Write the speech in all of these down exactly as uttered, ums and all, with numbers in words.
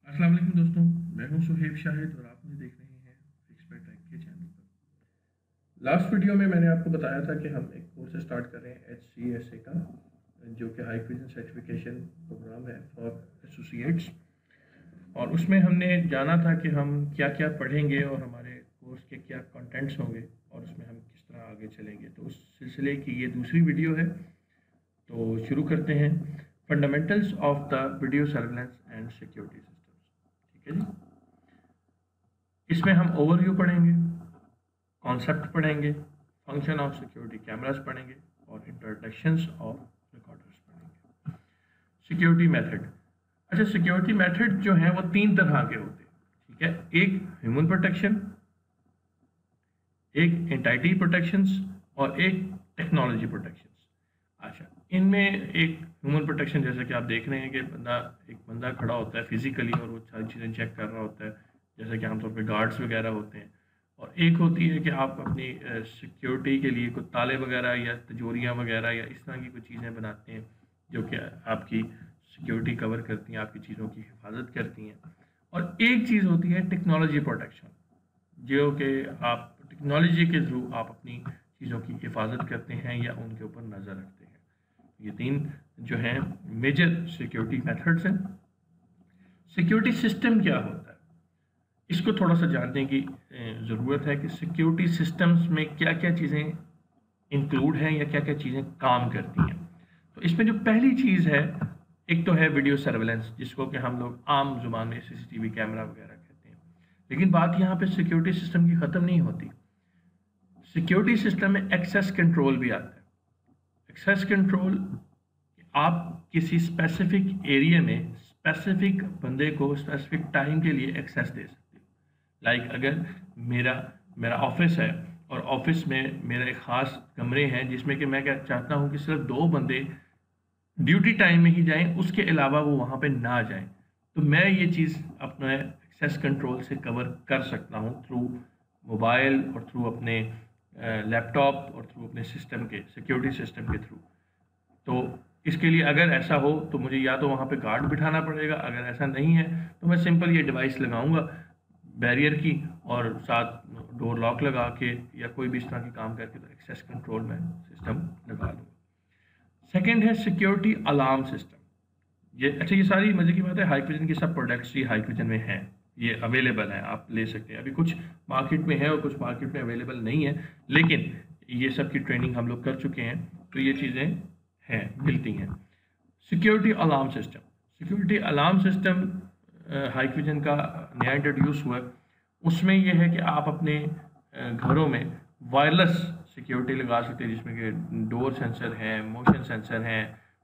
अस्सलाम वालेकुम दोस्तों, मैं हूं सोहेब शाहिद और आप मुझे देख रहे हैं एक्सपर्ट टेक के चैनल पर। लास्ट वीडियो में मैंने आपको बताया था कि हम एक कोर्स स्टार्ट कर रहे हैं एच सी एस ए का, जो कि हाई क्विजन सर्टिफिकेशन प्रोग्राम है फॉर एसोसिएट्स। और उसमें हमने जाना था कि हम क्या क्या पढ़ेंगे और हमारे कोर्स के क्या कंटेंट्स होंगे और उसमें हम किस तरह आगे चलेंगे। तो उस सिलसिले की ये दूसरी वीडियो है, तो शुरू करते हैं। Fundamentals of the video surveillance and security system. ठीक है जी। इसमें हम ओवरव्यू पढ़ेंगे, कॉन्सेप्ट पढ़ेंगे, फंक्शन ऑफ सिक्योरिटी कैमरास पढ़ेंगे और इंट्रोडक्शंस ऑफ रिकॉर्डर्स पढ़ेंगे। Security method. अच्छा, सिक्योरिटी मेथड जो है वो तीन तरह के होते हैं। ठीक है, एक ह्यूमन प्रोटेक्शन, एक एंटाइटी प्रोटेक्शंस और एक टेक्नोलॉजी प्रोटेक्शंस। अच्छा, इनमें एक ह्यूमन प्रोटेक्शन, जैसे कि आप देख रहे हैं कि बंदा एक बंदा खड़ा होता है फिजिकली और वो सारी चीज़ें चेक कर रहा होता है, जैसे कि आमतौर पे गार्ड्स वगैरह होते हैं। और एक होती है कि आप अपनी सिक्योरिटी के लिए कुछ ताले वगैरह या तिजोरियाँ वगैरह या इस तरह की कुछ चीज़ें बनाते हैं जो कि आपकी सिक्योरिटी कवर करती हैं, आपकी चीज़ों की हिफाजत करती हैं। और एक चीज़ होती है टेक्नोलॉजी प्रोटेक्शन, जो कि आप टेक्नोलॉजी के थ्रू आप अपनी चीज़ों की हिफाजत करते हैं या उनके ऊपर नज़र रखते हैं। ये तीन जो हैं मेजर सिक्योरिटी मेथड्स हैं। सिक्योरिटी सिस्टम क्या होता है, इसको थोड़ा सा जानने की ज़रूरत है कि सिक्योरिटी सिस्टम्स में क्या क्या चीज़ें इंक्लूड हैं या क्या क्या चीज़ें काम करती हैं। तो इसमें जो पहली चीज़ है, एक तो है वीडियो सर्वेलेंस, जिसको कि हम लोग आम जुबान में C C T V camera वगैरह कहते हैं। लेकिन बात यहाँ पे सिक्योरिटी सिस्टम की ख़त्म नहीं होती। सिक्योरिटी सिस्टम में एक्सेस कंट्रोल भी आता है। एक्सेस कंट्रोल, आप किसी स्पेसिफिक एरिया में स्पेसिफिक बंदे को स्पेसिफिक टाइम के लिए एक्सेस दे सकते हो। लाइक अगर मेरा मेरा ऑफिस है और ऑफिस में मेरा एक ख़ास कमरे हैं जिसमें कि मैं क्या चाहता हूँ कि सिर्फ दो बंदे ड्यूटी टाइम में ही जाएं, उसके अलावा वो वहाँ पे ना जाएं, तो मैं ये चीज़ अपने एक्सेस कंट्रोल से कवर कर सकता हूँ थ्रू मोबाइल और थ्रू अपने लैपटॉप और थ्रू अपने सिस्टम के सिक्योरिटी सिस्टम के थ्रू। तो इसके लिए अगर ऐसा हो तो मुझे या तो वहाँ पे गार्ड बिठाना पड़ेगा, अगर ऐसा नहीं है तो मैं सिंपल ये डिवाइस लगाऊंगा बैरियर की और साथ डोर लॉक लगा के या कोई भी इस तरह के काम करके तो एक्सेस कंट्रोल में सिस्टम लगा दूँगा। सेकेंड है सिक्योरिटी अलार्म सिस्टम। ये अच्छा, ये सारी मज़े की बात है, हाई क्विजन की सब प्रोडक्ट्स ही हाई क्विजन में हैं, ये अवेलेबल हैं, आप ले सकते हैं। अभी कुछ मार्केट में है और कुछ मार्केट में अवेलेबल नहीं है, लेकिन ये सब की ट्रेनिंग हम लोग कर चुके हैं, तो ये चीज़ें हैं, मिलती हैं। Security alarm system. Security alarm system Hikvision का नया इंट्रोड्यूस हुआ। उसमें यह है कि आप अपने घरों में वायरलेस सिक्योरिटी लगा सकते हैं, जिसमें कि डोर सेंसर हैं, मोशन सेंसर हैं,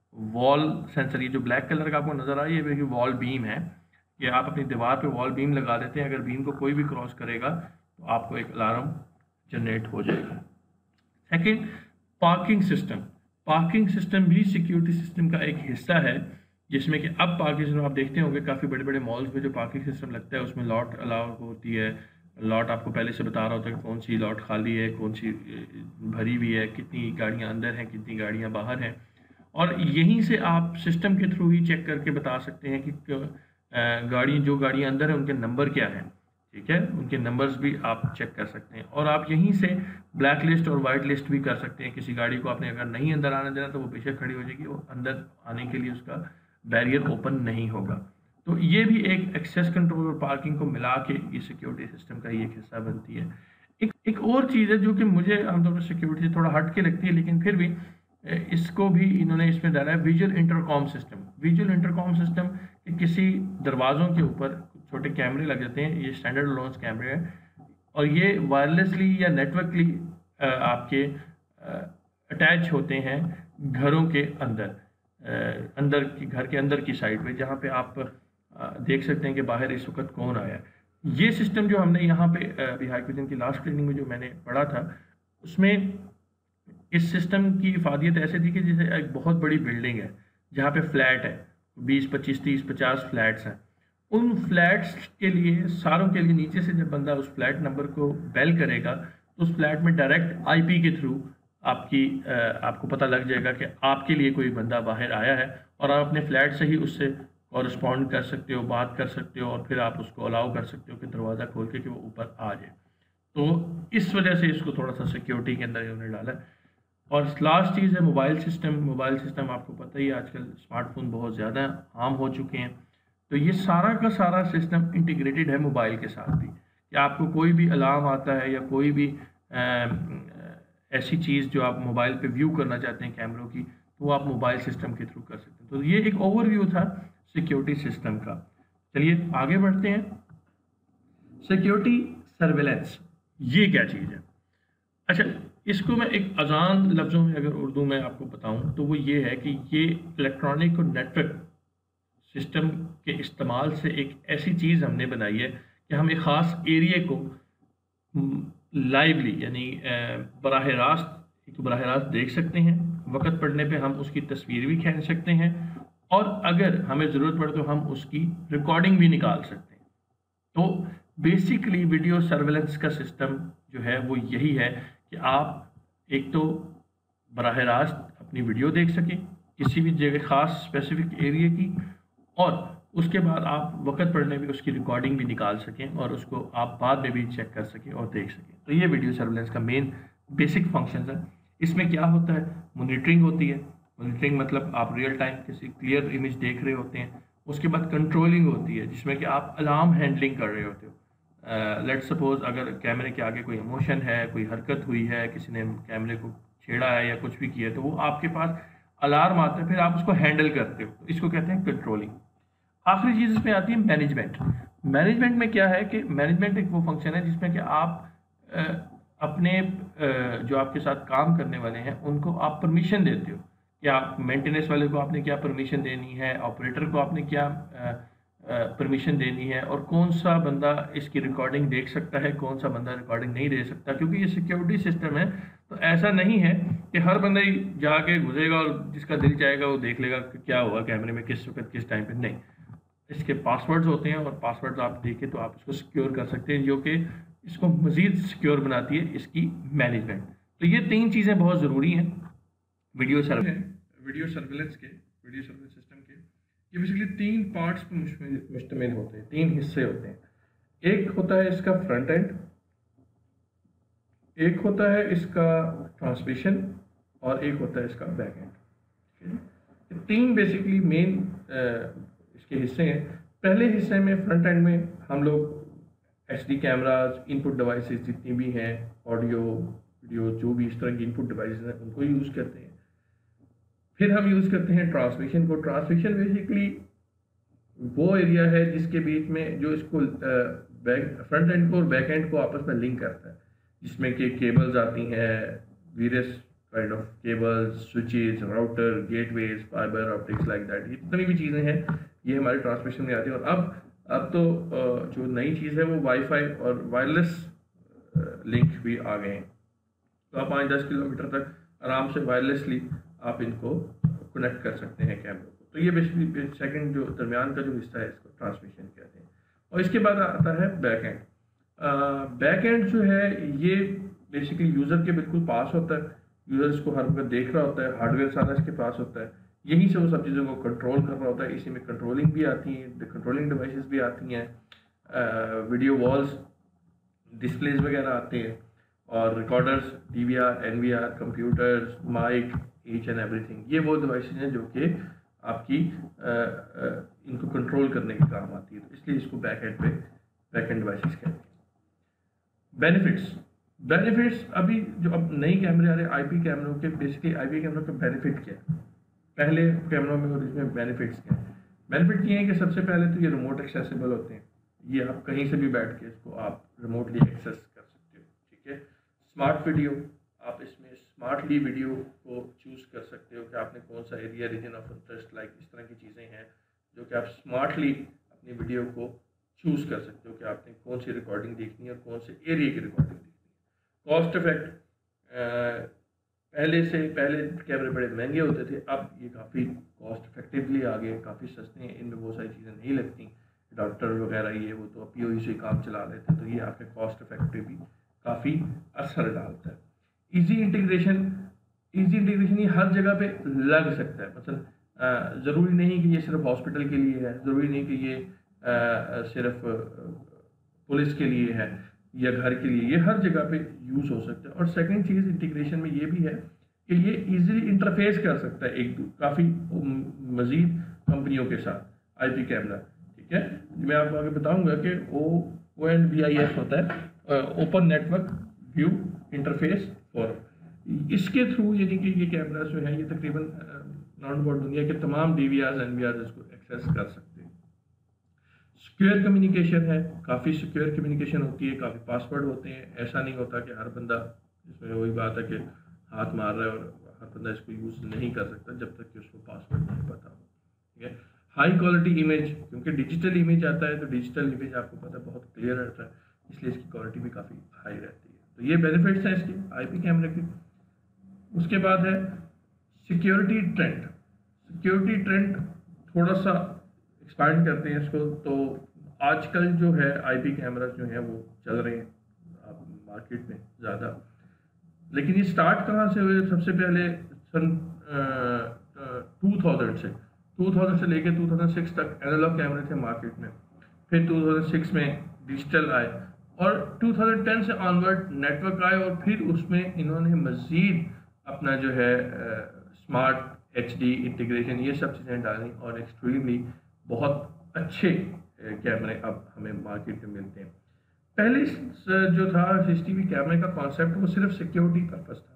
वॉल सेंसर। ये जो ब्लैक कलर का आपको नज़र आ रहा है ये वॉल बीम है, ये आप अपनी दीवार पे वॉल बीम लगा देते हैं। अगर बीम को कोई भी क्रॉस करेगा तो आपको एक अलार्म जनरेट हो जाएगा। Second, parking system. Parking system भी सिक्योरिटी सिस्टम का एक हिस्सा है, जिसमें कि अब पार्किंग सिस्टम आप देखते होंगे काफ़ी बड़े बड़े मॉल्स में जो पार्किंग सिस्टम लगता है उसमें लॉट अलाउ होती है। लॉट आपको पहले से बता रहा होता है कि कौन सी लॉट खाली है, कौन सी भरी हुई है, कितनी गाड़ियां अंदर हैं, कितनी गाड़ियां बाहर हैं। और यहीं से आप सिस्टम के थ्रू ही चेक करके बता सकते हैं कि गाड़ी जो गाड़ियां अंदर हैं उनके नंबर क्या हैं। ठीक है, उनके नंबर्स भी आप चेक कर सकते हैं। और आप यहीं से ब्लैक लिस्ट और वाइट लिस्ट भी कर सकते हैं। किसी गाड़ी को आपने अगर नहीं अंदर आने देना तो वो बेशक खड़ी हो जाएगी, वो अंदर आने के लिए उसका बैरियर ओपन नहीं होगा। तो ये भी एक एक्सेस कंट्रोल और पार्किंग को मिला के ये सिक्योरिटी सिस्टम का ही एक हिस्सा बनती है। एक एक और चीज़ है जो कि मुझे आमतौर पर सिक्योरिटी से थोड़ा हट के लगती है, लेकिन फिर भी इसको भी इन्होंने इसमें डाला है, visual intercom system. Visual intercom system कि किसी दरवाज़ों के ऊपर छोटे कैमरे लग जाते हैं, ये स्टैंडर्ड लॉन्च कैमरे हैं और ये वायरलेसली या नेटवर्कली आपके अटैच होते हैं घरों के अंदर, अंदर की घर के अंदर की साइड पे, जहाँ पे आप देख सकते हैं कि बाहर इस वक्त कौन आया है। ये सिस्टम जो हमने यहाँ पे अभी हाई क्विजन की लास्ट ट्रेनिंग में जो मैंने पढ़ा था, उसमें इस सिस्टम की इफादियत ऐसे थी कि जैसे एक बहुत बड़ी बिल्डिंग है जहाँ पे फ्लैट है, बीस पच्चीस तीस पचास फ्लैट्स हैं। उन फ्लैट्स के लिए सारों के लिए नीचे से जब बंदा उस फ्लैट नंबर को बेल करेगा तो उस फ्लैट में डायरेक्ट आईपी के थ्रू आपकी आपको पता लग जाएगा कि आपके लिए कोई बंदा बाहर आया है और आप अपने फ्लैट से ही उससे और रिस्पॉन्ड कर सकते हो, बात कर सकते हो, और फिर आप उसको अलाउ कर सकते हो कि दरवाज़ा खोल के कि वो ऊपर आ जाए। तो इस वजह से इसको थोड़ा सा सिक्योरिटी के अंदर इन्होंने डाला है। और लास्ट चीज़ है मोबाइल सिस्टम। मोबाइल सिस्टम आपको पता ही है आजकल स्मार्टफोन बहुत ज़्यादा आम हो चुके हैं, तो ये सारा का सारा सिस्टम इंटीग्रेटेड है मोबाइल के साथ भी, कि आपको कोई भी अलार्म आता है या कोई भी आ, ऐसी चीज़ जो आप मोबाइल पे व्यू करना चाहते हैं कैमरों की, तो वो आप मोबाइल सिस्टम के थ्रू कर सकते हैं। तो ये एक ओवरव्यू था सिक्योरिटी सिस्टम का। चलिए आगे बढ़ते हैं। सिक्योरिटी सर्वेलेंस ये क्या चीज़ है? अच्छा, इसको मैं एक आसान लफ्ज़ों में अगर उर्दू में आपको बताऊं तो वो ये है कि ये इलेक्ट्रॉनिक और नेटवर्क सिस्टम के इस्तेमाल से एक ऐसी चीज़ हमने बनाई है कि हम एक ख़ास एरिया को लाइवली यानी बराह रास्त एक बराह रास्त देख सकते हैं। वक्त पड़ने पे हम उसकी तस्वीर भी खींच सकते हैं, और अगर हमें ज़रूरत पड़े तो हम उसकी रिकॉर्डिंग भी निकाल सकते हैं। तो बेसिकली वीडियो सर्वेलेंस का सिस्टम जो है वो यही है कि आप एक तो बराह रास्त अपनी वीडियो देख सकें किसी भी जगह ख़ास स्पेसिफिक एरिया की, और उसके बाद आप वक्त पड़ने पे उसकी रिकॉर्डिंग भी निकाल सकें और उसको आप बाद में भी चेक कर सकें और देख सकें। तो ये वीडियो सर्वेलेंस का मेन बेसिक फंक्शन है। इसमें क्या होता है? मॉनिटरिंग होती है। मॉनिटरिंग मतलब आप रियल टाइम किसी क्लियर इमेज देख रहे होते हैं। उसके बाद कंट्रोलिंग होती है, जिसमें कि आप अलार्म हैंडलिंग कर रहे होते हो। लेट्स सपोज अगर कैमरे के आगे कोई इमोशन है, कोई हरकत हुई है, किसी ने कैमरे को छेड़ा है या कुछ भी किया है, तो वो आपके पास अलार्म आता है, फिर आप उसको हैंडल करते हो। इसको कहते हैं कंट्रोलिंग। आखिरी चीज़ इसमें आती है मैनेजमेंट। मैनेजमेंट में क्या है कि मैनेजमेंट एक वो फंक्शन है जिसमें कि आप अ, अपने अ, जो आपके साथ काम करने वाले हैं उनको आप परमिशन देते हो कि आप मेंटेनेंस वाले को आपने क्या परमिशन देनी है, ऑपरेटर को आपने क्या परमिशन देनी है, और कौन सा बंदा इसकी रिकॉर्डिंग देख सकता है, कौन सा बंदा रिकॉर्डिंग नहीं दे सकता। क्योंकि ये सिक्योरिटी सिस्टम है, तो ऐसा नहीं है कि हर बंदा ही जाके घुसेगा और जिसका दिल चाहेगा वो देख लेगा कि क्या हुआ कैमरे में किस वक्त किस टाइम पे। नहीं, इसके पासवर्ड्स होते हैं, और पासवर्ड्स आप देखें तो आप इसको सिक्योर कर सकते हैं, जो कि इसको मज़ीद सिक्योर बनाती है इसकी मैनेजमेंट। तो ये तीन चीज़ें बहुत ज़रूरी हैं वीडियो सर्वे वीडियो सर्वेलेंस के वीडियो सर्वेलेंस सिस्टम के। ये बेसिकली तीन पार्ट्स पर मुश्तमिल होते हैं, तीन हिस्से होते हैं। एक होता है इसका फ्रंट एंड, एक होता है इसका ट्रांसमिशन, और एक होता है इसका बैक एंड। तीन बेसिकली मेन इसके हिस्से हैं। पहले हिस्से में फ्रंट एंड में हम लोग H D cameras, input devices जितनी भी हैं, ऑडियो वीडियो जो भी इस तरह की इनपुट डिवाइसेस हैं उनको यूज़ करते हैं। फिर हम यूज़ करते हैं ट्रांसमिशन को। ट्रांसमिशन बेसिकली वो एरिया है जिसके बीच में जो इसको बैक फ्रंट एंड को और बैक एंड को आपस में लिंक करता है, जिसमें कि केबल्स आती हैं, various kind of cables, switches, router, gateways, fibre optics like that. जितनी भी चीज़ें हैं ये हमारे ट्रांसमिशन में आती है। और अब अब तो जो नई चीज़ है वो वाईफाई और वायरलेस लिंक भी आ गए हैं, तो आप पाँच दस किलोमीटर तक आराम से वायरलेसली आप इनको कनेक्ट कर सकते हैं कैमरों को। तो ये बेसिकली सेकंड जो दरमियान का जो हिस्सा है इसको ट्रांसमिशन कहते हैं। और इसके बाद आता है बैक एंड। बैक एंड जो है ये बेसिकली यूज़र के बिल्कुल पास होता है, यूज़र इसको हर वक्त देख रहा होता है, हार्डवेयर सारा इसके पास होता है, यहीं से वो सब चीज़ों को कंट्रोल कर रहा होता है। इसी में कंट्रोलिंग भी आती है, कंट्रोलिंग डिवाइसेस भी आती हैं, वीडियो वॉल्स, डिस्प्लेज वगैरह आते हैं, और recorders, D V R, N V R, computers, mic, each and everything. ये वो डिवाइसेस हैं जो कि आपकी आ, आ, इनको कंट्रोल करने के काम आती है, तो इसलिए इसको बैक एंड पे बैक एंड डिवाइसेस कहते हैं। बेनिफिट्स बेनिफिट्स अभी जो अब नई कैमरे आ रहे हैं आईपी कैमरों के, बेसिकली आईपी कैमरों का बेनिफिट क्या है, पहले कैमरों में और इसमें बेनिफिट्स क्या है? बेनिफिट ये है कि सबसे पहले तो ये रिमोट एक्सेसिबल होते हैं, ये आप कहीं से भी बैठ के इसको आप रिमोटली एक्सेस कर सकते हो, ठीक है। स्मार्ट वीडियो, आप इसमें स्मार्टली वीडियो को चूज़ कर सकते हो कि आपने कौन सा area, region of interest, like इस तरह की चीज़ें हैं जो कि आप स्मार्टली अपनी वीडियो को चूज़ कर सकते हो कि आपने कौन सी रिकॉर्डिंग देखनी है और कौन से एरिया की रिकॉर्डिंग देखनी है। कॉस्ट इफेक्ट, पहले से पहले कैमरे बड़े महंगे होते थे, अब ये काफ़ी कॉस्ट इफेक्टिवली आ गए, काफ़ी सस्ते हैं, इनमें बहुत सारी चीज़ें नहीं लगती, डॉक्टर वगैरह ये वो तो पी ओ ई से काम चला लेते, तो ये आपके कॉस्ट इफेक्टिव भी काफ़ी असर डालता है। इजी इंटीग्रेशन, इजी इंटीग्रेशन ये हर जगह पे लग सकता है। मतलब ज़रूरी नहीं कि ये सिर्फ हॉस्पिटल के लिए है, ज़रूरी नहीं कि ये आ, सिर्फ पुलिस के लिए है या घर के लिए, ये हर जगह पे यूज़ हो सकता है। और सेकंड चीज़ इंटीग्रेशन में ये भी है कि ये इजीली इंटरफेस कर सकता है एक काफ़ी मज़ीद कंपनियों के साथ आईपी कैमरा, ठीक है। मैं आपको आगे बताऊंगा कि O O N B I F होता है, open network view interface forum. इसके थ्रू यानी कि ये कैमरा जो है ये तकरीबन राउंड अबाउट दुनिया के तमाम D V R N V R इसको एक्सेस कर सकते हैं। सिक्योर कम्युनिकेशन है, काफ़ी सिक्योर कम्युनिकेशन होती है, काफ़ी पासवर्ड होते हैं। ऐसा नहीं होता कि हर बंदा, इसमें वही बात है कि हाथ मार रहा है और हर बंदा इसको यूज़ नहीं कर सकता जब तक कि उसको पासवर्ड नहीं पता हो, ठीक है। हाई क्वालिटी इमेज, क्योंकि डिजिटल इमेज आता है तो डिजिटल इमेज आपको पता है बहुत क्लियर रहता है, इसलिए इसकी क्वालिटी भी काफ़ी हाई रहती है। तो ये बेनिफिट्स हैं इसके आईपी कैमरे के। उसके बाद है सिक्योरिटी ट्रेंड। सिक्योरिटी ट्रेंड थोड़ा सा एक्सपांड करते हैं इसको। तो आजकल जो है आईपी कैमरा जो है वो चल रहे हैं मार्केट में ज़्यादा, लेकिन ये स्टार्ट कहाँ से हुए? सबसे पहले सन टू थाउजेंड से टू थाउजेंड से लेके टू थाउजेंड सिक्स तक एनालॉग कैमरे थे मार्केट में, फिर टू थाउजेंड सिक्स में डिजिटल आए और टू थाउजेंड टेन से ऑनवर्ड नेटवर्क आए और फिर उसमें इन्होंने मज़ीद अपना जो है स्मार्ट एच डी इंटीग्रेशन ये सब चीज़ें डाली और एक्सट्रीमली बहुत अच्छे कैमरे अब हमें मार्केट में मिलते हैं। पहले जो था सीसीटीवी कैमरे का कॉन्सेप्ट वो सिर्फ सिक्योरिटी पर्पस था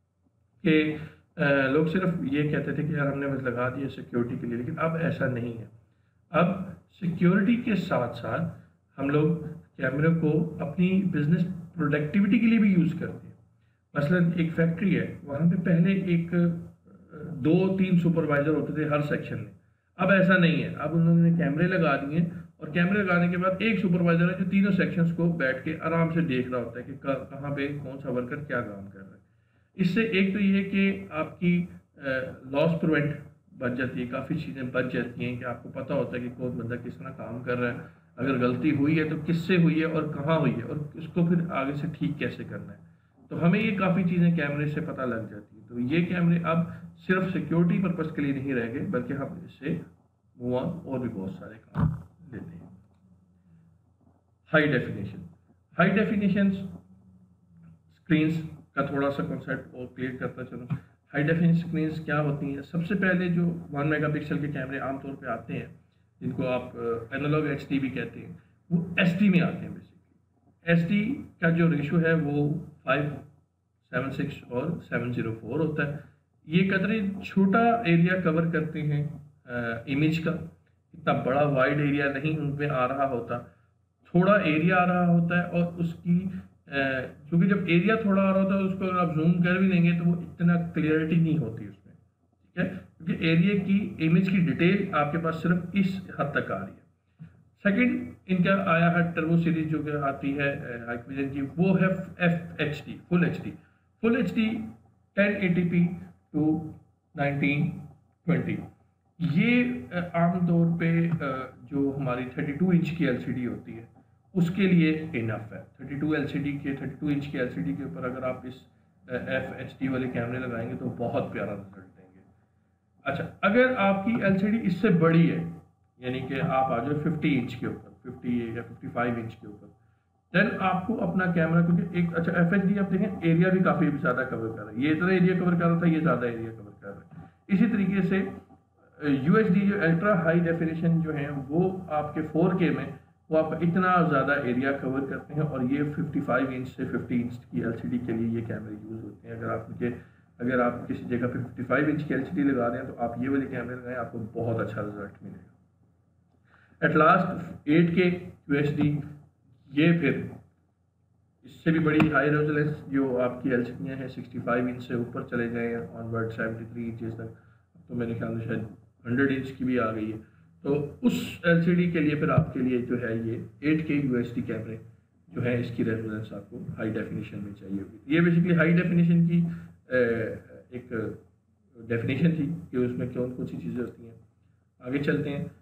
कि लोग सिर्फ ये कहते थे कि यार हमने बस लगा दिया सिक्योरिटी के लिए, लेकिन अब ऐसा नहीं है। अब सिक्योरिटी के साथ साथ हम लोग कैमरे को अपनी बिजनेस प्रोडक्टिविटी के लिए भी यूज़ करते हैं। मसलन एक फैक्ट्री है, वहाँ पे पहले एक दो तीन सुपरवाइजर होते थे हर सेक्शन में, अब ऐसा नहीं है। अब उन्होंने कैमरे लगा दिए और कैमरे लगाने के बाद एक सुपरवाइजर है जो तीनों सेक्शंस को बैठ के आराम से देख रहा होता है कि कहाँ पे कौन सा वर्कर क्या काम कर रहा है। इससे एक तो ये कि आपकी लॉस प्रिवेंट बच जाती है, काफ़ी चीज़ें बच जाती हैं कि आपको पता होता है कि कौन बंदा किस तरह काम कर रहा है, अगर गलती हुई है तो किससे हुई है और कहाँ हुई है और इसको फिर आगे से ठीक कैसे करना है। तो हमें ये काफ़ी चीज़ें कैमरे से पता लग जाती है। तो ये कैमरे अब सिर्फ सिक्योरिटी पर्पज़ के लिए नहीं रह गए, बल्कि हम इससे मूव ऑन और भी बहुत सारे काम लेते हैं। High definition high definition screens का थोड़ा सा कॉन्सेप्ट और क्लियर करता चलो। हाई डेफिनेशन स्क्रीन्स क्या होती हैं? सबसे पहले जो वन मेगापिक्सल के कैमरे आमतौर पे आते हैं, जिनको आप एनालॉग एच डी भी कहते हैं, वो एच डी में आते हैं। बेसिकली एच डी का जो रेशो है वो फाइव सेवन सिक्स और सेवन ज़ीरो फोर होता है। ये कदरे छोटा एरिया कवर करते हैं इमेज का, इतना बड़ा वाइड एरिया नहीं उनमें आ रहा होता, थोड़ा एरिया आ रहा होता है और उसकी क्योंकि जब एरिया थोड़ा आ रहा होता है उसको अगर आप जूम कर भी देंगे तो वो इतना क्लियरिटी नहीं होती उसमें, ठीक है, क्योंकि एरिया की इमेज की डिटेल आपके पास सिर्फ इस हद तक आ रही है। सेकंड इनका आया है टर्बो सीरीज जो कि आती है हाइकविजन की, वो है F H D full H D full H D ten eighty P to nineteen twenty. ये आमतौर पे जो हमारी थर्टी टू इंच की एलसीडी होती है उसके लिए इनफ है। थर्टी टू एलसीडी के थर्टी टू इंच की एलसीडी के ऊपर अगर आप इस एफ एच डी वाले कैमरे लगाएंगे तो बहुत प्यारा रिजल्ट देंगे। अच्छा, अगर आपकी एलसीडी इससे बड़ी है, यानी कि आप आ जाओ फिफ्टी इंच के ऊपर, फिफ्टी या फिफ्टी फाइव इंच के ऊपर, देन आपको अपना कैमरा, क्योंकि एक अच्छा एफ एच डी आप देखें एरिया भी काफ़ी ज़्यादा कवर कर रहा है, ये इतना एरिया कवर कर रहा था, ये ज़्यादा एरिया कवर कर रहा है। इसी तरीके से यू एच डी जो अल्ट्रा हाई डेफिनेशन जो है वो आपके फोर के में वो आप इतना ज़्यादा एरिया कवर करते हैं और ये फिफ्टी फाइव इंच से फिफ्टी इंच की एलसीडी के लिए ये कैमरे यूज़ होते हैं। अगर आप मुझे अगर आप किसी जगह पे फिफ्टी फाइव इंच की एलसीडी लगा रहे हैं तो आप ये वाले कैमरे लगाएं, आपको बहुत अच्छा रिजल्ट मिलेगा। At last eight K U H D, ये फिर इससे भी बड़ी हाई रेजोलेंस जो आपकी एलसीडियाँ हैं सिक्सटी फाइव इंच से ऊपर चले गए हैं ऑनवर्ड सेवेंटी थ्री इंचज़ तक, तो मेरे ख्याल में शायद हंड्रेड इंच की भी आ गई है। तो उस एलसीडी के लिए फिर आपके लिए जो है ये एट के यूएसडी कैमरे जो है इसकी रेजोलेंस आपको हाई डेफिनेशन में चाहिए होगी। ये बेसिकली हाई डेफिनेशन की एक डेफिनेशन थी कि उसमें कौन कौन सी चीज़ें होती हैं। आगे चलते हैं,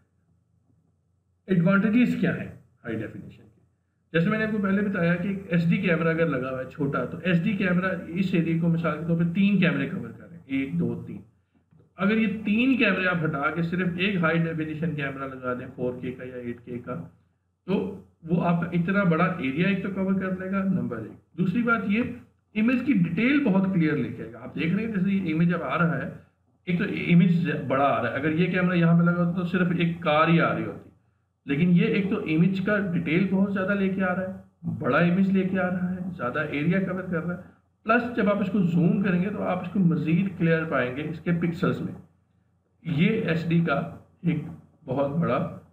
एडवांटेजेस क्या हैं हाई डेफिनेशन के। जैसे मैंने आपको पहले बताया कि एसडी कैमरा अगर लगा हुआ है छोटा, तो एसडी कैमरा इस एरिया को मिसाल के तौर पर तीन कैमरे कवर कर रहे हैं, एक दो तीन। अगर ये तीन कैमरे आप हटा के सिर्फ एक हाई डेफिनेशन कैमरा लगा दें फोर के का या एट के का, तो वो आपका इतना बड़ा एरिया एक तो कवर कर लेगा, नंबर एक। दूसरी बात ये, इमेज की डिटेल बहुत क्लियर लेके आएगा। आप देख रहे हैं जैसे ये इमेज अब आ रहा है, एक तो इमेज बड़ा आ रहा है, अगर ये कैमरा यहाँ पे लगा होता तो सिर्फ एक कार ही आ रही होती, लेकिन ये एक तो इमेज का डिटेल बहुत ज़्यादा लेके आ रहा है, बड़ा इमेज लेके आ रहा है, ज़्यादा एरिया कवर कर रहा है, प्लस जब आप इसको जूम करेंगे तो आप इसको मज़ीद क्लियर पाएंगे इसके पिक्सल्स में। ये एच डी का एक बहुत बड़ा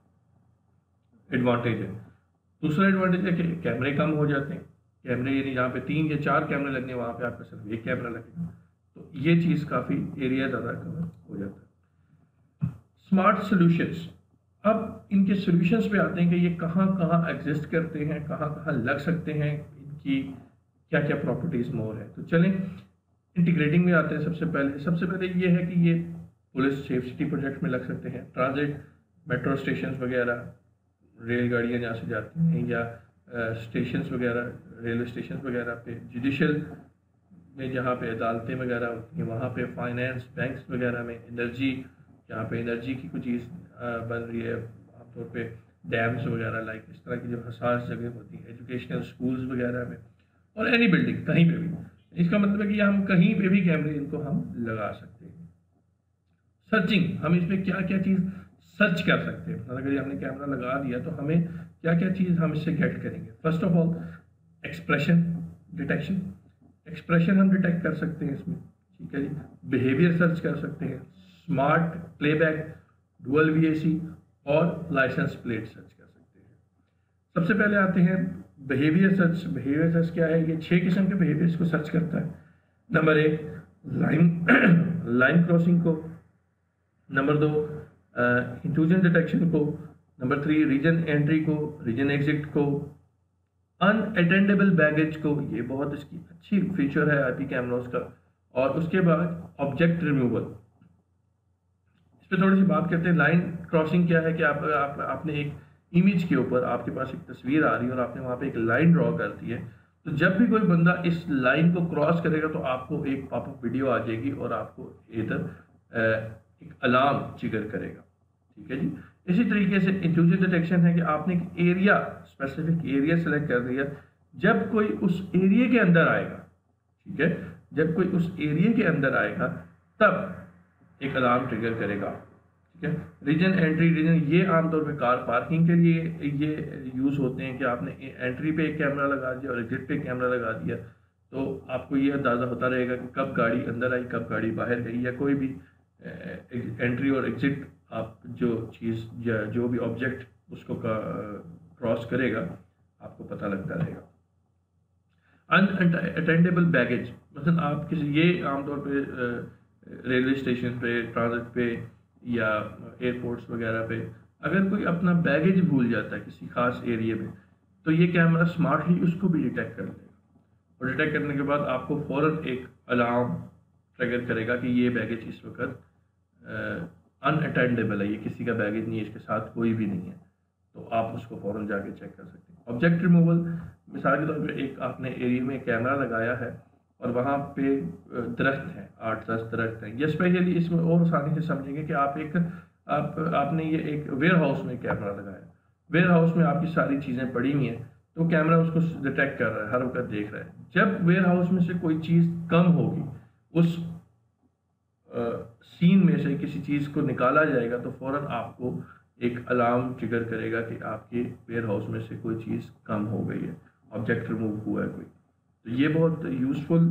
एडवांटेज है। दूसरा एडवांटेज है कि कैमरे कम हो जाते हैं, कैमरे यानी जहाँ पे तीन या चार कैमरे लगने वहाँ पे आपका सिर्फ एक कैमरा लगेगा, तो ये चीज़ काफ़ी एरिया ज़्यादा कवर हो जाता है। स्मार्ट सॉल्यूशंस, अब इनके सॉल्यूशंस पे आते हैं कि ये कहाँ कहाँ एग्जिस्ट करते हैं, कहाँ कहाँ लग सकते हैं, इनकी क्या क्या प्रॉपर्टीज़ मोर है। तो चलें इंटीग्रेटिंग में आते हैं। सबसे पहले सबसे पहले ये है कि ये पुलिस सेफ सिटी प्रोजेक्ट में लग सकते हैं, ट्रांजिट मेट्रो स्टेशन वगैरह, रेलगाड़ियाँ जहाँ से जाती हैं, या स्टेशन वगैरह, रेलवे स्टेशन वगैरह पे, जुडिशल में जहाँ पे अदालतें वगैरह होती हैं वहाँ पे, फाइनेंस बैंक्स वगैरह में, एनर्जी जहाँ पे एनर्जी की कोई चीज़ बन रही है, आमतौर पे डैम्स वगैरह, लाइक इस तरह की जो हसास जगह होती हैं, एजुकेशनल स्कूल्स वगैरह में, और एनी बिल्डिंग कहीं पे भी। इसका मतलब है कि हम कहीं पे भी कैमरे इनको हम लगा सकते हैं। सर्चिंग, हम इसमें क्या क्या चीज़ सर्च कर सकते हैं, मतलब अगर हमने कैमरा लगा दिया तो हमें क्या क्या चीज़ हम इससे गेट करेंगे। First of all expression detection, expression हम डिटेक्ट कर सकते हैं इसमें, ठीक है जी। बिहेवियर सर्च कर सकते हैं, स्मार्ट प्लेबैक, डुअल वीएसी और लाइसेंस प्लेट सर्च कर सकते हैं। सबसे पहले आते हैं बिहेवियर सर्च। बिहेवियर सर्च क्या है? ये छह किस्म के बिहेवियर्स को सर्च करता है। नंबर एक, लाइन लाइन क्रॉसिंग को, नंबर दो इंट्रूजन डिटेक्शन को, नंबर थ्री रीजन एंट्री को, रीजन एग्जिट को, अनअटेंडेबल बैगेज को, ये बहुत इसकी अच्छी फीचर है आईपी कैमरास का, और उसके बाद ऑब्जेक्ट रिमूवल। इस पर थोड़ी सी बात करते हैं। लाइन क्रॉसिंग क्या है कि आप, आप आपने एक इमेज के ऊपर, आपके पास एक तस्वीर आ रही है और आपने वहाँ पे एक लाइन ड्रॉ कर दी है, तो जब भी कोई बंदा इस लाइन को क्रॉस करेगा तो आपको एक पॉपअप वीडियो आ जाएगी और आपको इधर एक अलार्म ट्रिगर करेगा, ठीक है जी। इसी तरीके से इंट्रूजन डिटेक्शन है कि आपने एक एरिया, स्पेसिफिक एरिया सेलेक्ट कर दिया, जब कोई उस एरिया के अंदर आएगा, ठीक है, जब कोई उस एरिया के अंदर आएगा तब एक अलार्म ट्रिगर करेगा, ठीक है। रीजन एंट्री, रीजन ये आमतौर पे कार पार्किंग के लिए ये यूज़ होते हैं कि आपने एंट्री पे एक कैमरा लगा दिया और एग्जिट पे कैमरा लगा दिया, तो आपको ये अंदाज़ा होता रहेगा कि कब गाड़ी अंदर आई, कब गाड़ी बाहर गई, या कोई भी एंट्री और एग्जिट आप जो चीज़ या जो भी ऑब्जेक्ट उसको क्रॉस करेगा आपको पता लगता रहेगा। अनअटेंडेबल बैगेज, मतलब आप किसी, ये आमतौर पे रेलवे स्टेशन पे, ट्रांजिट पे या एयरपोर्ट्स वगैरह पे अगर कोई अपना बैगेज भूल जाता है किसी खास एरिया में, तो ये कैमरा स्मार्टली उसको भी डिटेक्ट कर लेगा, और डिटेक्ट करने के बाद आपको फ़ौरन एक अलार्म ट्रिगर करेगा कि ये बैगेज इस वक्त अनअटेंडेबल है, ये किसी का बैगेज नहीं है, इसके साथ कोई भी नहीं है, तो आप उसको फ़ौरन जाके चेक कर सकते हैं। ऑब्जेक्ट रिमूवल, मिसाल के तौर पे एक आपने एरिया में कैमरा लगाया है और वहाँ पे दरख्त हैं, आठ दस दरख्त हैं, या स्पेशली इसमें और आसानी से समझेंगे कि आप एक आप आपने ये एक वेयर हाउस में कैमरा लगाया, वेयर हाउस में आपकी सारी चीज़ें पड़ी हुई हैं, तो कैमरा उसको डिटेक्ट कर रहा है, हर वक्त देख रहा है। जब वेयर हाउस में से कोई चीज़ कम होगी, उस सीन में से किसी चीज़ को निकाला जाएगा, तो फ़ौरन आपको एक अलार्म ट्रिगर करेगा कि आपके वेयर हाउस में से कोई चीज़ कम हो गई है, ऑब्जेक्ट रिमूव हुआ है कोई। तो ये बहुत यूज़फुल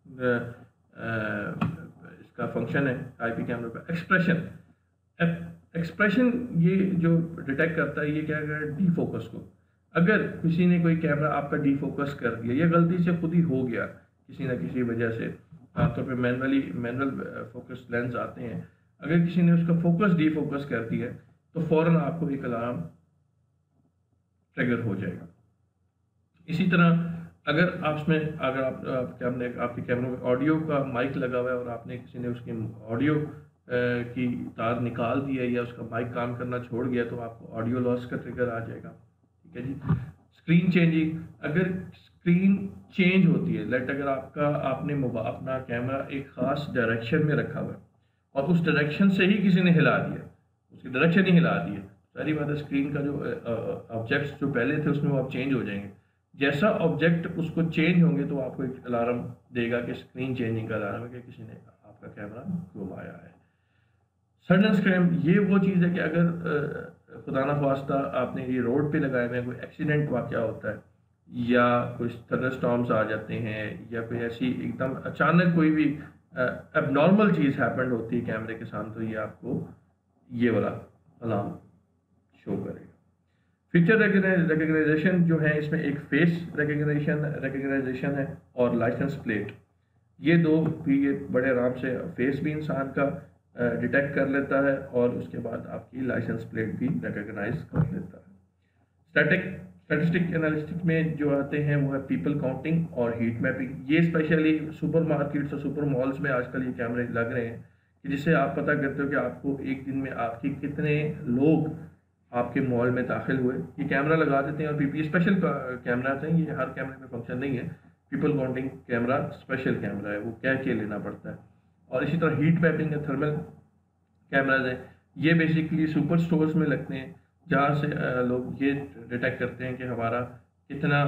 इसका फंक्शन है आईपी कैमरे का। एक्सप्रेशन, एक्सप्रेशन ये जो डिटेक्ट करता है, ये क्या कर डी फोकस को। अगर किसी ने कोई कैमरा आपका डी फोकस कर दिया या गलती से खुद ही हो गया किसी ना किसी वजह से, आमतौर पे मैनुअली मैनुअल फोकस लेंस आते हैं, अगर किसी ने उसका फोकस डी फोकस कर दिया तो फ़ौरन आपको एक अलार्म ट्रिगर हो जाएगा। इसी तरह अगर आप उसमें अगर आप, आप कैमरे आपके कैमरे में ऑडियो का माइक लगा हुआ है और आपने किसी ने उसकी ऑडियो की तार निकाल दी है या उसका माइक काम करना छोड़ गया, तो आपको ऑडियो लॉस का ट्रिगर आ जाएगा, ठीक है जी। स्क्रीन चेंजिंग, अगर स्क्रीन चेंज होती है, लेट अगर आपका आपने अपना कैमरा एक ख़ास डायरेक्शन में रखा हुआ है और उस डायरेक्शन से ही किसी ने हिला दिया, उसकी डायरेक्शन ही हिला दी है, सारी बात है स्क्रीन का जो ऑब्जेक्ट्स जो पहले थे उसमें वो आप चेंज हो जाएंगे। जैसा ऑब्जेक्ट उसको चेंज होंगे तो आपको एक अलार्म देगा कि स्क्रीन चेंजिंग का अलार्म है कि किसी ने आपका कैमरा घुमाया है। सडन स्क्रैम ये वो चीज़ है कि अगर खुदा न खास्ता आपने ये रोड पे लगाए हुए कोई एक्सीडेंट वाक़या होता है या कोई थंडरस्टॉर्म्स आ जाते हैं या कोई ऐसी एकदम अचानक कोई भी एबनॉर्मल चीज़ हैपन होती है कैमरे के सामने, तो ये आपको ये वाला अलार्म शो करेगा। फीचर रिकग्नाइजेशन जो है इसमें एक फेस रिकग्निशन रिकग्नाइजेशन है और लाइसेंस प्लेट, ये दो भी ये बड़े आराम से फेस भी इंसान का डिटेक्ट कर लेता है और उसके बाद आपकी लाइसेंस प्लेट भी रिकग्नाइज कर लेता है। स्टैटिक स्टैटिस्टिक एनालिस्टिक में जो आते हैं वो है पीपल काउंटिंग और हीट मैपिंग। ये स्पेशली सुपर मार्केट्स और सुपर मॉल्स में आजकल ये कैमरे लग रहे हैं कि जिससे आप पता करते हो कि आपको एक दिन में आपकी कितने लोग आपके मॉल में दाखिल हुए। ये कैमरा लगा देते हैं और पीपी स्पेशल कैमरा हैं, ये हर कैमरे में फंक्शन नहीं है। People counting camera special camera है, वो कह के लेना पड़ता है। और इसी तरह हीट मैपिंग है, थर्मल कैमराज हैं, ये बेसिकली सुपर स्टोर्स में लगते हैं जहाँ से लोग ये डिटेक्ट करते हैं कि हमारा कितना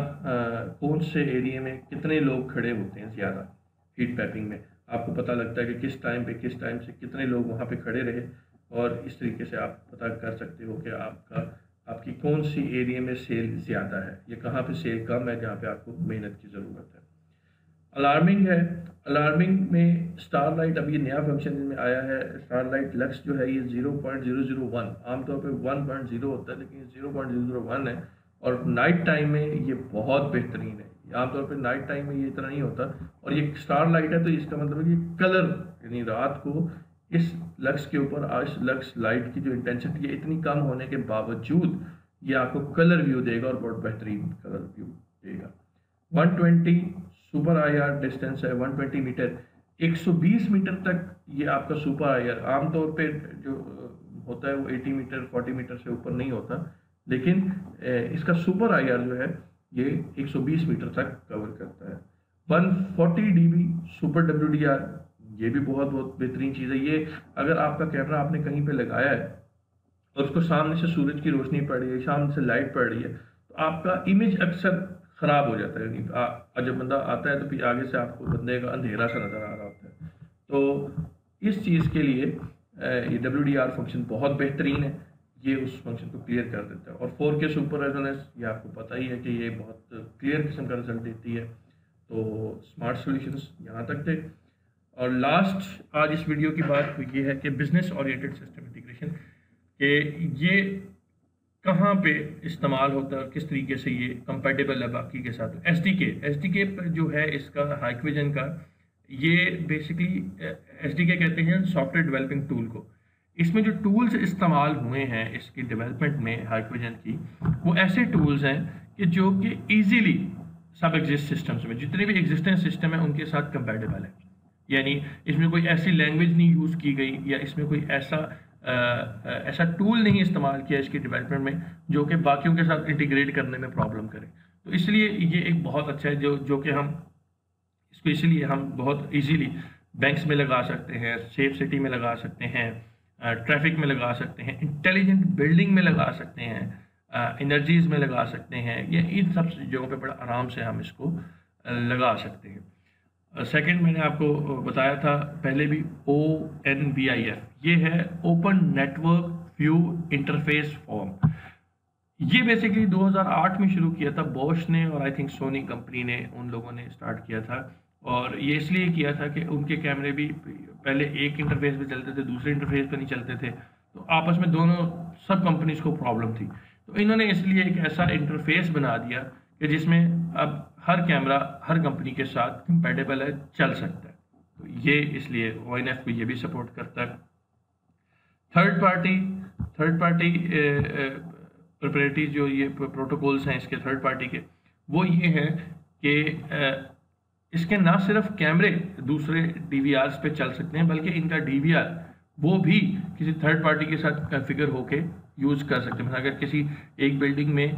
कौन से एरिया में कितने लोग खड़े होते हैं ज़्यादा। हीट मैपिंग में आपको पता लगता है कि किस टाइम पे किस टाइम से कितने लोग वहाँ पे खड़े रहे और इस तरीके से आप पता कर सकते हो कि आपका आपकी कौन सी एरिया में सेल ज़्यादा है या कहाँ पे सेल कम है जहाँ पे आपको मेहनत की ज़रूरत है। अलार्मिंग है, अलार्मिंग में स्टार लाइट अब ये नया फंक्शन में आया है। स्टार लाइट लक्स जो है ये zero point zero zero one, आमतौर पे वन पॉइंट ज़ीरो होता है लेकिन zero point zero zero one है और नाइट टाइम में ये बहुत बेहतरीन है। आमतौर पे नाइट टाइम में ये इतना नहीं होता और ये स्टार लाइट है तो इसका मतलब है कि कलर यानी रात को इस लक्स के ऊपर आज लक्स लाइट की जो इंटेंसिटी है इतनी कम होने के बावजूद ये आपको कलर व्यू देगा और बहुत बेहतरीन कलर व्यू देगा। One twenty super I R distance है, वन ट्वेंटी मीटर, एक सौ बीस मीटर तक ये आपका सुपर आई आर। आमतौर पे जो होता है वो अस्सी मीटर चालीस मीटर से ऊपर नहीं होता, लेकिन इसका सुपर आई आर जो है ये एक सौ बीस मीटर तक कवर करता है। One forty D B super W D R, ये भी बहुत बहुत बेहतरीन चीज़ है। ये अगर आपका कैमरा आपने कहीं पे लगाया है और उसको सामने से सूरज की रोशनी पड़ रही है, सामने से लाइट पड़ रही है, तो आपका इमेज अक्सर ख़राब हो जाता है। जब बंदा आता है तो फिर आगे से आपको बंदे का अंधेरा सा नज़र आ रहा होता है। तो इस चीज़ के लिए ये डब्ल्यू डी आर फंक्शन बहुत बेहतरीन है, ये उस फंक्शन को क्लियर कर देता है। और फोर के सुपर रेजोनेंस, ये आपको पता ही है कि ये बहुत क्लियर किस्म का रिजल्ट देती है। तो स्मार्ट सॉल्यूशंस यहाँ तक थे। और लास्ट आज इस वीडियो की बात ये है कि बिजनेस ओरिएंटेड सिस्टम इंटीग्रेशन, कि ये कहाँ पे इस्तेमाल होता है और किस तरीके से ये कंपेटेबल है बाकी के साथ। S D K S D K जो है इसका हाइक्विजन का, ये बेसिकली एस डी के कहते हैं सॉफ्टवेयर डेवलपिंग टूल को। इसमें जो टूल्स इस्तेमाल हुए हैं इसकी डेवलपमेंट में हाइक्विजन की, वो ऐसे टूल्स हैं कि जो कि ईजीली सब एग्जिस्ट सिस्टम्स में जितने भी एग्जिस्टेंट सिस्टम है उनके साथ कंपेटेबल है। यानी इसमें कोई ऐसी लैंग्वेज नहीं यूज़ की गई या इसमें कोई ऐसा आ, ऐसा टूल नहीं इस्तेमाल किया इसकी डेवलपमेंट में जो कि बाकियों के साथ इंटीग्रेट करने में प्रॉब्लम करे। तो इसलिए ये एक बहुत अच्छा है जो जो कि हम इसको इसलिए हम बहुत इजीली बैंक्स में लगा सकते हैं, सेफ सिटी में लगा सकते हैं, ट्रैफिक में लगा सकते हैं, इंटेलिजेंट बिल्डिंग में लगा सकते हैं, एनर्जीज में लगा सकते हैं। ये इन सब जगहों पे बड़ा आराम से हम इसको लगा सकते हैं। सेकंड मैंने आपको बताया था पहले भी, O N V I F, ये है open network view interface form. ये बेसिकली दो हज़ार आठ में शुरू किया था बॉश ने और आई थिंक सोनी कंपनी ने, उन लोगों ने स्टार्ट किया था। और ये इसलिए किया था कि उनके कैमरे भी पहले एक इंटरफेस पे चलते थे, दूसरे इंटरफेस पे नहीं चलते थे, तो आपस में दोनों सब कंपनीज को प्रॉब्लम थी। तो इन्होंने इसलिए एक ऐसा इंटरफेस बना दिया कि जिसमें अब हर कैमरा हर कंपनी के साथ कंपेटेबल है, चल सकता है। तो ये इसलिए ओ एन एफ को ये भी सपोर्ट करता है। Third party third party proprietary जो ये प्रोटोकॉल्स हैं इसके थर्ड पार्टी के, वो ये हैं कि इसके ना सिर्फ कैमरे दूसरे डी वी आर्स पे चल सकते हैं बल्कि इनका डी वी आर वो भी किसी थर्ड पार्टी के साथ कॉन्फ़िगर होके यूज़ कर सकते हैं। अगर किसी एक बिल्डिंग में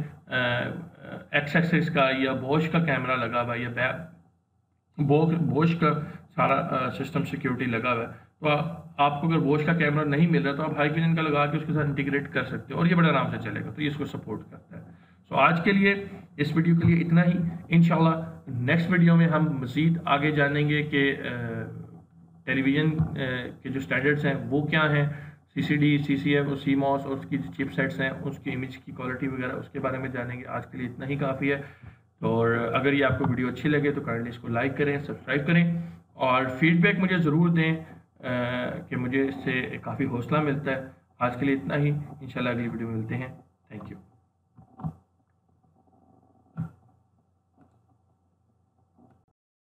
एक्स एक्सिस का या बॉश का कैमरा लगा हुआ है या बॉश का सारा सिस्टम सिक्योरिटी लगा हुआ है, तो आ, आपको अगर वॉच का कैमरा नहीं मिल रहा तो आप हाई विजन का लगा के उसके साथ इंटीग्रेट कर सकते हो और ये बड़ा आराम से चलेगा, तो ये इसको सपोर्ट करता है। सो आज के लिए इस वीडियो के लिए इतना ही। इंशाल्लाह नेक्स्ट वीडियो में हम मज़ीद आगे जानेंगे कि टेलीविज़न के जो स्टैंडर्ड्स हैं वो क्या हैं, सी सी डी, सी सी एफ और सी मॉस और उसकी चिपसेट्स हैं, उसकी इमेज की क्वालिटी वगैरह उसके बारे में जानेंगे। आज के लिए इतना ही काफ़ी है। और अगर ये आपको वीडियो अच्छी लगे तो काइंडली इसको लाइक करें, सब्सक्राइब करें और फीडबैक मुझे ज़रूर दें कि मुझे इससे काफ़ी हौसला मिलता है। आज के लिए इतना ही, इंशाल्लाह अगली वीडियो में मिलते हैं। Thank you.